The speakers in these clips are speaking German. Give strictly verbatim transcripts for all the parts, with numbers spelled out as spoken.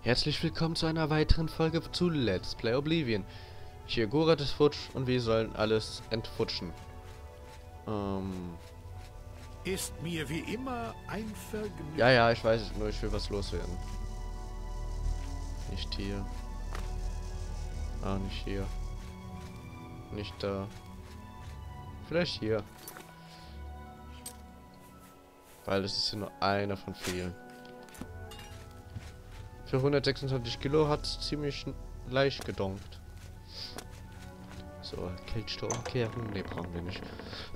Herzlich willkommen zu einer weiteren Folge zu Let's Play Oblivion. Hier Gorath ist futsch und wir sollen alles entfutschen. Ähm... Ist mir wie immer ein Vergnügen. Ja, ja, ich weiß es, nur ich will was loswerden. Nicht hier. Ah, nicht hier. Nicht da. Vielleicht hier. Weil es ist hier nur einer von vielen. Für hundertsechsundzwanzig Kilo hat es ziemlich leicht gedonkt. So, Kelchsturmkehrung. Ne, brauchen wir nicht.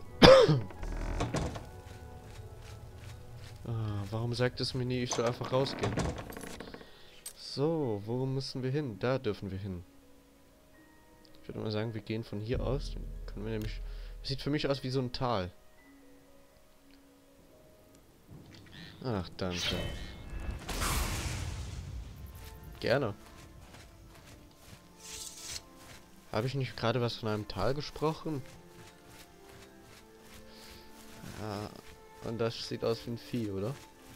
ah, warum sagt es mir nie, ich soll einfach rausgehen? So, wo müssen wir hin? Da dürfen wir hin. Ich würde mal sagen, wir gehen von hier aus. Dann können wir nämlich... Das sieht für mich aus wie so ein Tal. Ach, danke. Gerne. Habe ich nicht gerade was von einem Tal gesprochen? Ja, und das sieht aus wie ein Vieh, oder?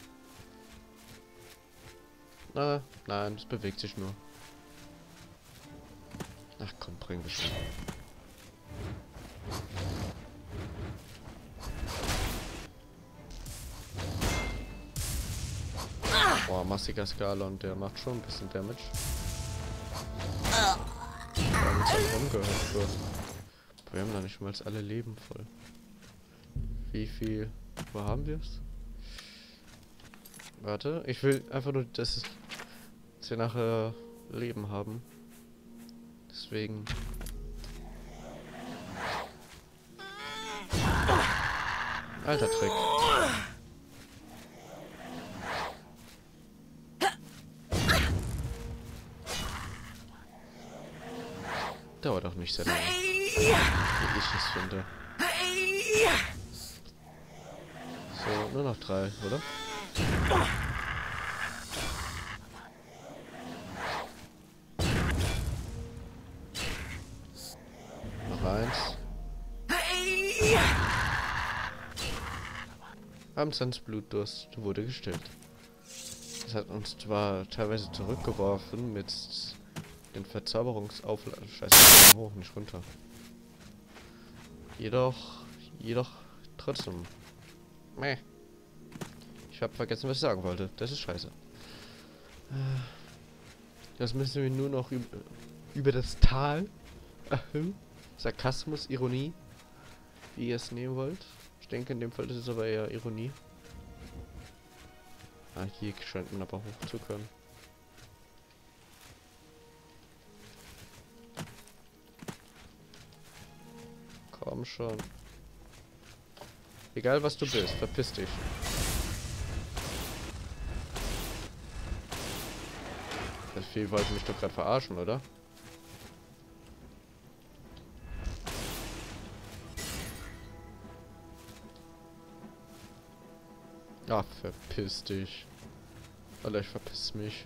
Na, nein, es bewegt sich nur. Ach komm, bringen wir schon. Boah, massiger Skala und der macht schon ein bisschen Damage. Damit es rumgehört wird. Wir haben da nicht mal alle Leben voll. Wie viel? Wo haben wir es? Warte, ich will einfach nur, dass, es, dass wir nachher Leben haben. Deswegen. Alter Trick. Dauert auch nicht sehr lange. Wie ich es finde. So, nur noch drei, oder? Noch eins. Amsans Blutdurst wurde gestillt. Das hat uns zwar teilweise zurückgeworfen mit den Verzauberungsaufladen. Scheiße, hoch, nicht runter. Jedoch, jedoch trotzdem. Meh. Ich habe vergessen, was ich sagen wollte. Das ist scheiße. Das müssen wir nur noch über, über das Tal. Sarkasmus, Ironie. Wie ihr es nehmen wollt. Ich denke, in dem Fall ist es aber eher Ironie. Ah, hier scheint man aber hoch zu können. Komm schon. Egal was du bist, verpiss dich. Das Vieh wollte mich doch gerade verarschen, oder? Ach, verpiss dich. Alter, ich verpiss mich.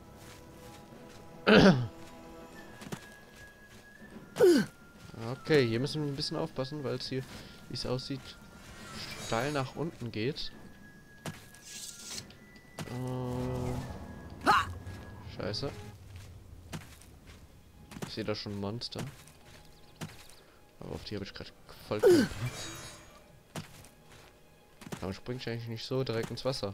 Okay, hier müssen wir ein bisschen aufpassen, weil es hier, wie es aussieht, steil nach unten geht. Äh, Scheiße. Ich sehe da schon ein Monster. Aber auf die habe ich gerade voll keinen Bock. Warum springt ich eigentlich nicht so direkt ins Wasser?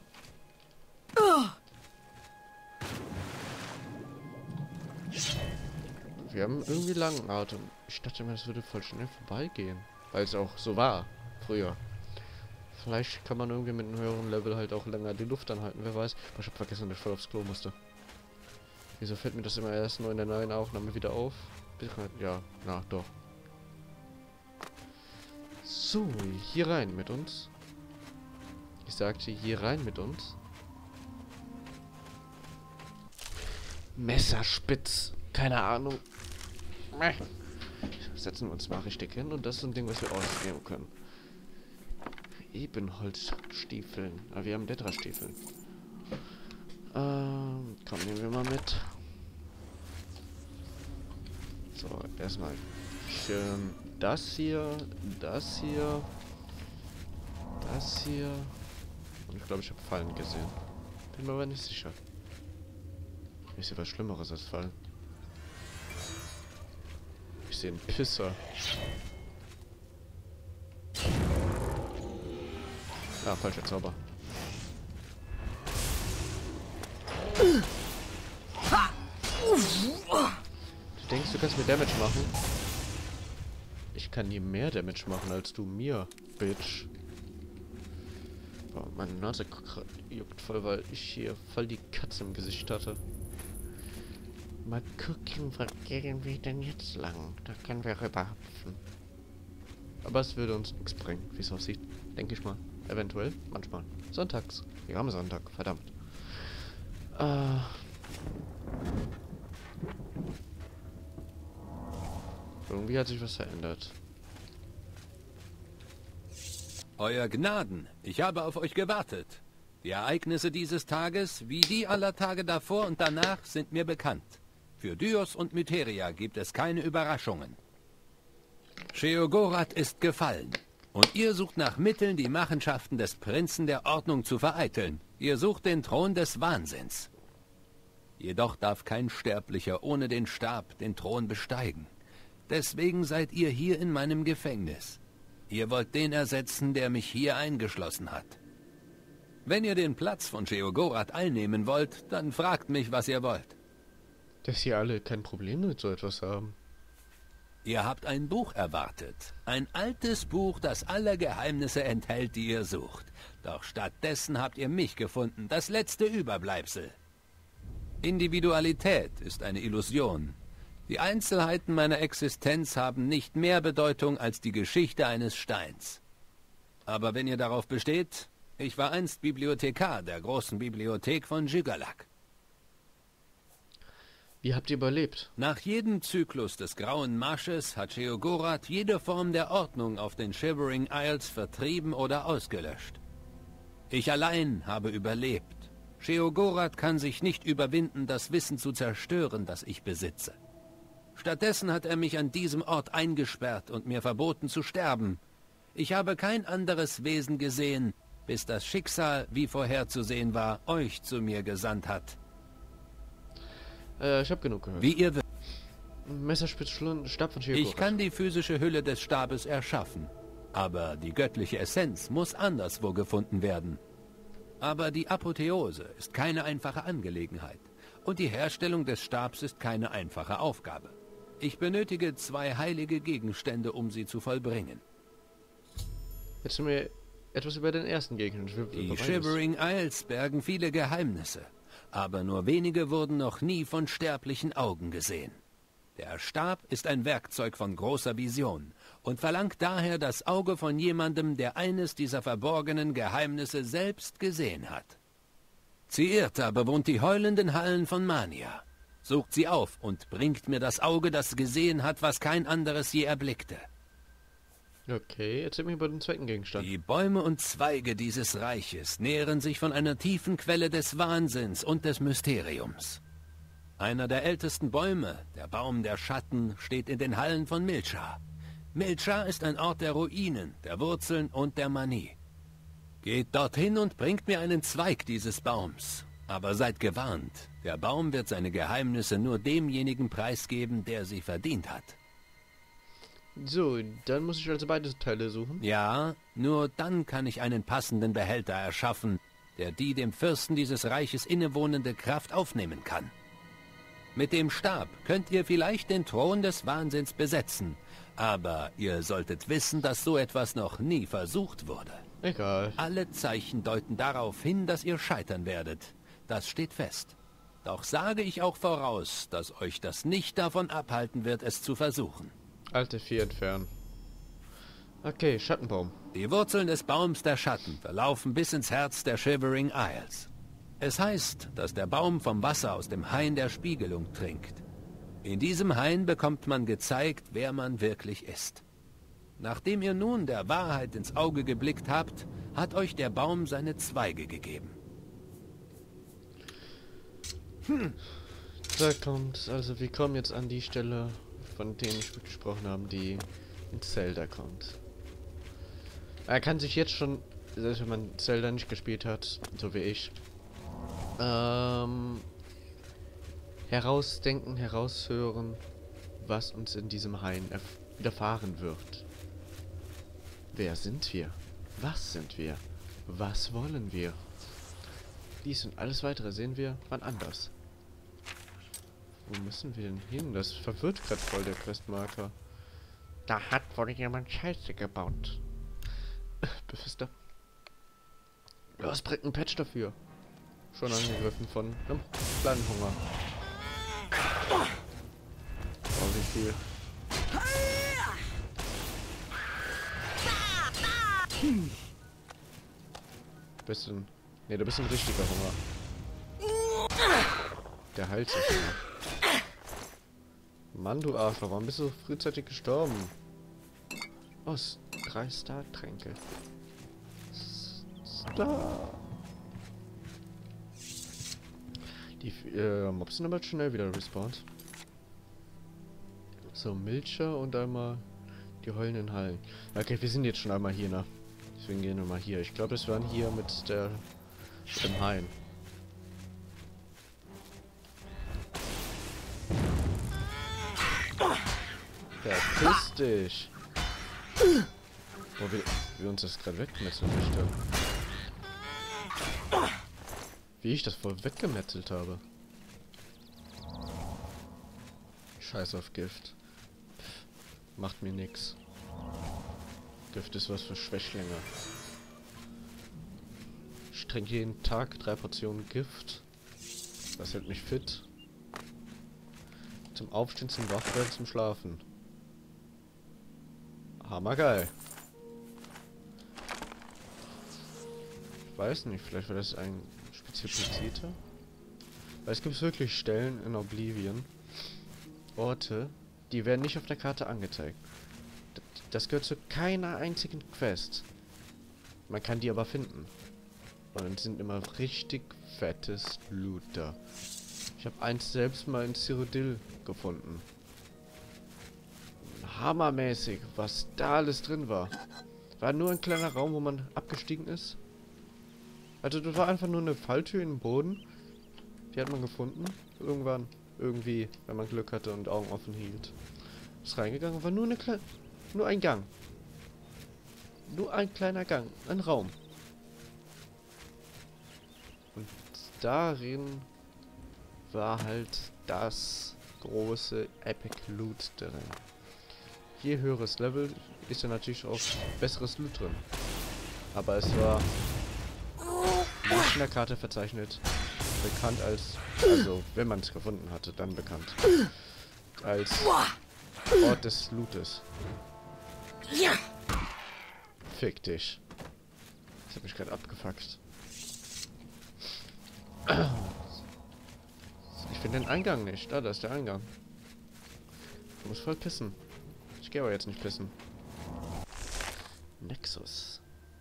Wir haben irgendwie langen Atem. Ich dachte immer, es würde voll schnell vorbeigehen. Weil es auch so war. Früher. Vielleicht kann man irgendwie mit einem höheren Level halt auch länger die Luft anhalten. Wer weiß. Aber ich habe vergessen, dass ich voll aufs Klo musste. Wieso fällt mir das immer erst nur in der neuen Aufnahme wieder auf? Ja, na doch. So, hier rein mit uns. Ich sagte, hier rein mit uns. Messerspitz. Keine Ahnung. Setzen wir uns mal richtig hin und das ist ein Ding, was wir ausnehmen können. Ebenholzstiefeln. Aber wir haben Tetra-Stiefeln. Ähm, komm, nehmen wir mal mit. So, erstmal ähm, das hier, das hier, das hier. Und ich glaube, ich habe Fallen gesehen. Bin mir aber nicht sicher. Ich sehe was Schlimmeres als Fallen. Ich sehe einen Pisser. Ah, falscher Zauber. Du denkst, du kannst mir Damage machen? Ich kann dir mehr Damage machen als du mir, Bitch. Boah, meine Nase juckt voll, weil ich hier voll die Katze im Gesicht hatte. Mal gucken, wo gehen wir denn jetzt lang? Da können wir rüberhüpfen. Aber es würde uns nichts bringen, wie es aussieht. Denke ich mal. Eventuell, manchmal. Sonntags. Wir haben Sonntag, verdammt. Äh. Irgendwie hat sich was verändert. Euer Gnaden, ich habe auf euch gewartet. Die Ereignisse dieses Tages, wie die aller Tage davor und danach, sind mir bekannt. Für Dios und Myteria gibt es keine Überraschungen. Sheogorath ist gefallen. Und ihr sucht nach Mitteln, die Machenschaften des Prinzen der Ordnung zu vereiteln. Ihr sucht den Thron des Wahnsinns. Jedoch darf kein Sterblicher ohne den Stab den Thron besteigen. Deswegen seid ihr hier in meinem Gefängnis. Ihr wollt den ersetzen, der mich hier eingeschlossen hat. Wenn ihr den Platz von Sheogorath einnehmen wollt, dann fragt mich, was ihr wollt. Dass hier alle kein Problem mit so etwas haben. Ihr habt ein Buch erwartet. Ein altes Buch, das alle Geheimnisse enthält, die ihr sucht. Doch stattdessen habt ihr mich gefunden, das letzte Überbleibsel. Individualität ist eine Illusion. Die Einzelheiten meiner Existenz haben nicht mehr Bedeutung als die Geschichte eines Steins. Aber wenn ihr darauf besteht, ich war einst Bibliothekar der großen Bibliothek von Jygalak. Wie habt ihr überlebt? Nach jedem Zyklus des Grauen Marsches hat Sheogorath jede Form der Ordnung auf den Shivering Isles vertrieben oder ausgelöscht. Ich allein habe überlebt. Sheogorath kann sich nicht überwinden, das Wissen zu zerstören, das ich besitze. Stattdessen hat er mich an diesem Ort eingesperrt und mir verboten zu sterben. Ich habe kein anderes Wesen gesehen, bis das Schicksal, wie vorherzusehen war, euch zu mir gesandt hat. Äh, ich hab genug gehört. Wie ihr Messerspitz, Stab von Sheogorath. Ich kann die physische Hülle des Stabes erschaffen, aber die göttliche Essenz muss anderswo gefunden werden. Aber die Apotheose ist keine einfache Angelegenheit und die Herstellung des Stabs ist keine einfache Aufgabe. Ich benötige zwei heilige Gegenstände, um sie zu vollbringen. Jetzt sind wir etwas über den ersten Gegenstand. Die Shivering Isles bergen viele Geheimnisse, aber nur wenige wurden noch nie von sterblichen Augen gesehen. Der Stab ist ein Werkzeug von großer Vision und verlangt daher das Auge von jemandem, der eines dieser verborgenen Geheimnisse selbst gesehen hat. Ciirta bewohnt die heulenden Hallen von Mania. Sucht sie auf und bringt mir das Auge, das gesehen hat, was kein anderes je erblickte. Okay, erzähl mir über den zweiten Gegenstand. Die Bäume und Zweige dieses Reiches nähren sich von einer tiefen Quelle des Wahnsinns und des Mysteriums. Einer der ältesten Bäume, der Baum der Schatten, steht in den Hallen von Milcha. Milcha ist ein Ort der Ruinen, der Wurzeln und der Manie. Geht dorthin und bringt mir einen Zweig dieses Baums. Aber seid gewarnt, der Baum wird seine Geheimnisse nur demjenigen preisgeben, der sie verdient hat. So, dann muss ich also beide Teile suchen. Ja, nur dann kann ich einen passenden Behälter erschaffen, der die dem Fürsten dieses Reiches innewohnende Kraft aufnehmen kann. Mit dem Stab könnt ihr vielleicht den Thron des Wahnsinns besetzen, aber ihr solltet wissen, dass so etwas noch nie versucht wurde. Egal. Alle Zeichen deuten darauf hin, dass ihr scheitern werdet. Das steht fest. Doch sage ich auch voraus, dass euch das nicht davon abhalten wird, es zu versuchen. Alte vier entfernen. Okay, Schattenbaum. Die Wurzeln des Baums der Schatten verlaufen bis ins Herz der Shivering Isles. Es heißt, dass der Baum vom Wasser aus dem Hain der Spiegelung trinkt. In diesem Hain bekommt man gezeigt, wer man wirklich ist. Nachdem ihr nun der Wahrheit ins Auge geblickt habt, hat euch der Baum seine Zweige gegeben. Hm. Da kommt, also wir kommen jetzt an die Stelle, von denen ich gesprochen habe, die in Zelda kommt. Er kann sich jetzt schon, selbst wenn man Zelda nicht gespielt hat, so wie ich, ähm, herausdenken, heraushören, was uns in diesem Hain widerfahren wird. Wer sind wir? Was sind wir? Was wollen wir? Dies und alles weitere sehen wir wann anders. Wo müssen wir denn hin? Das verwirrt gerade voll der Questmarker. Da hat wohl jemand Scheiße gebaut. Befester. Was bringt ein Patch dafür? Schon angegriffen von einem kleinen Hunger. Oh, wie viel. Hm. Bist du ein... Ne, du bist ein richtiger Hunger. Der heilt sich immer. Mann, du Arschloch, warum bist du so frühzeitig gestorben? Oh, drei Star-Tränke. Star. Die äh, Mobs sind aber schnell wieder respawned. So, Milcher und einmal die heulenden Hallen. Okay, wir sind jetzt schon einmal hier, ne? Deswegen gehen wir mal hier. Ich glaube, das waren hier mit der mit dem Hain. Verpiss dich! Boah, wie, wie uns das gerade wegmetzeln möchte. Wie ich das voll weggemetzelt habe. Scheiß auf Gift. Pff, macht mir nix. Gift ist was für Schwächlinge. Ich trinke jeden Tag drei Portionen Gift. Das hält mich fit. Zum Aufstehen, zum Wachwerden, zum Schlafen. Hammergeil. Ich weiß nicht, vielleicht war das ein spezifizierter. Weil es gibt wirklich Stellen in Oblivion, Orte, die werden nicht auf der Karte angezeigt. Das gehört zu keiner einzigen Quest. Man kann die aber finden. Und sind immer richtig fettes Loot da. Ich habe eins selbst mal in Cyrodiil gefunden. Hammermäßig, was da alles drin war. War nur ein kleiner Raum, wo man abgestiegen ist. Also das war einfach nur eine Falltür im Boden. Die hat man gefunden. Irgendwann, irgendwie, wenn man Glück hatte und Augen offen hielt. Ist reingegangen, war nur eine kleine, nur ein Gang. Nur ein kleiner Gang, ein Raum. Und darin war halt das große Epic Loot drin. Je höheres Level ist ja natürlich auch besseres Loot drin. Aber es war nicht in der Karte verzeichnet. Bekannt als, also wenn man es gefunden hatte, dann bekannt. Als Ort des Lootes. Fick dich. Das hat mich gerade abgefuckt. Ich finde den Eingang nicht. Ah, da ist der Eingang. Ich muss voll pissen. Ich gehe aber jetzt nicht pissen. Nexus.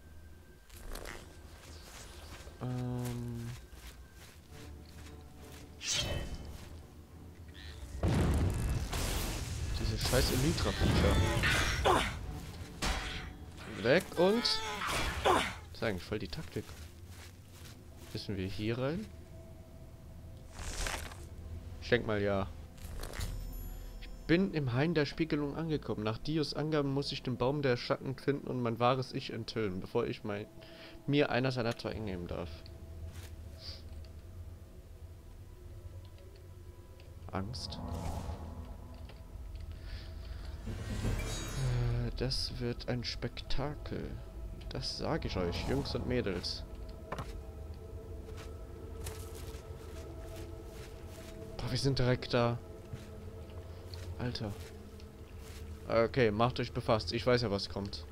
Ähm. Diese scheiß Elytra-Feature. Weg und... Das ist eigentlich voll die Taktik. Müssen wir hier rein? Ich denke mal ja. Ich bin im Hain der Spiegelung angekommen. Nach Dios Angaben muss ich den Baum der Schatten finden und mein wahres Ich enthüllen, bevor ich mein, mir einer seiner zwei nehmen darf. Angst. Äh, das wird ein Spektakel. Das sage ich euch, Jungs und Mädels. Boah, wir sind direkt da. Alter. Okay, macht euch befasst. Ich weiß ja, was kommt.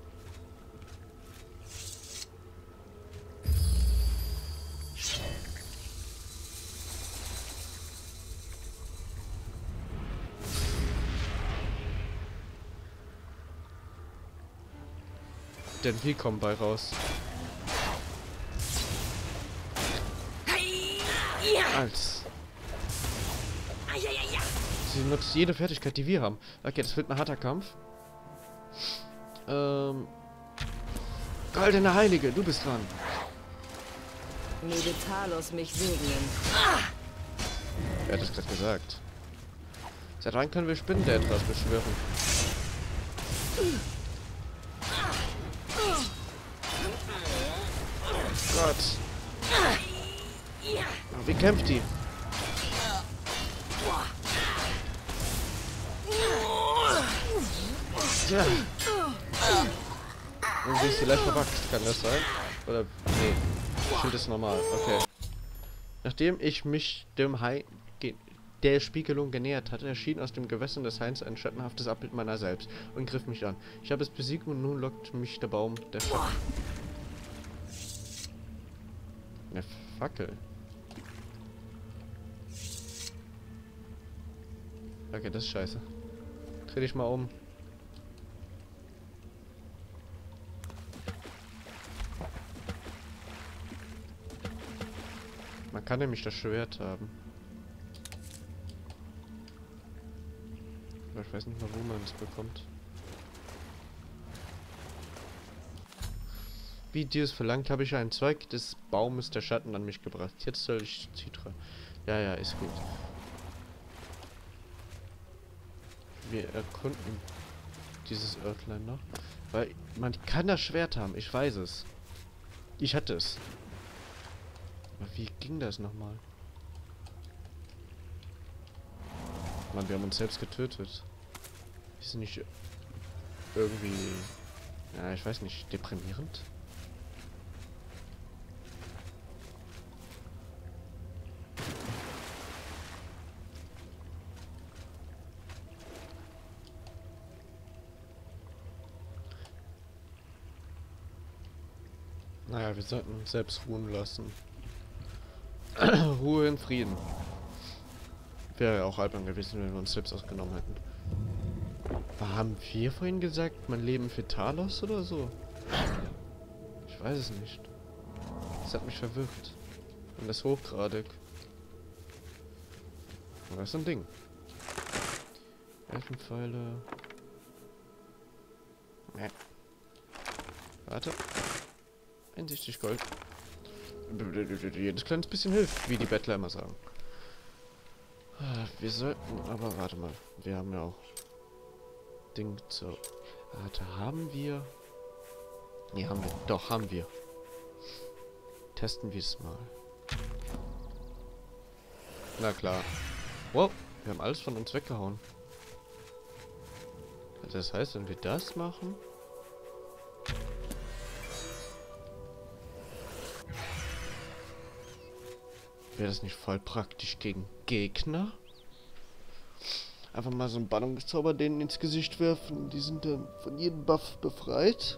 Denn wie kommen bei raus? Als. Sie nutzt jede Fertigkeit, die wir haben. Okay, das wird ein harter Kampf. Ähm. Goldene Heilige, du bist dran. Möge Talos mich segnen. Wer hat das gerade gesagt? Seit wann können wir Spinnen-Detras beschwören? Gott. Oh, wie kämpft die? Ja. Irgendwie ist die leicht verpackt. Kann das sein? Oder? Nee. Schild ist normal. Okay. Nachdem ich mich dem Hai der Spiegelung genähert hatte, erschien aus dem Gewässern des Hains ein schattenhaftes Abbild meiner selbst und griff mich an. Ich habe es besiegt und nun lockt mich der Baum der Schatten. Eine Fackel. Okay, das ist scheiße. Dreh dich mal um. Man kann nämlich das Schwert haben. Aber ich weiß nicht mal, wo man es bekommt. Wie dir es verlangt, habe ich einen Zweig des Baumes der Schatten an mich gebracht. Jetzt soll ich Citra. Ja, ja, ist gut. Wir erkunden dieses Örtlein noch. Weil man kann das Schwert haben, ich weiß es. Ich hatte es. Aber wie ging das nochmal? Mann, wir haben uns selbst getötet. Ist nicht irgendwie... Ja, ich weiß nicht, deprimierend? Naja, wir sollten uns selbst ruhen lassen. Ruhe in Frieden. Wäre ja auch albern gewesen, wenn wir uns selbst ausgenommen hätten. Haben wir vorhin gesagt, mein Leben für Talos oder so? Ich weiß es nicht. Das hat mich verwirrt. Und das hochgradig. Und das ist ein Ding. Elfenpfeile. Nee. Warte. Einsichtig Gold. Jedes kleines bisschen hilft, wie die Bettler immer sagen. Wir sollten, aber warte mal. Wir haben ja auch Ding zu... Warte, haben wir... Nee, haben wir. Doch, haben wir. Testen wir es mal. Na klar. Wow, wir haben alles von uns weggehauen. Das heißt, wenn wir das machen... Wäre das nicht voll praktisch gegen Gegner? Einfach mal so einen Bannungszauber denen ins Gesicht werfen. Die sind dann von jedem Buff befreit.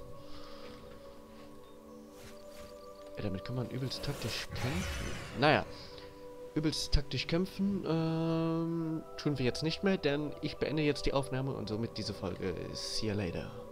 Ja, damit kann man übelst taktisch kämpfen. Naja, übelst taktisch kämpfen ähm, tun wir jetzt nicht mehr, denn ich beende jetzt die Aufnahme und somit diese Folge. See you later.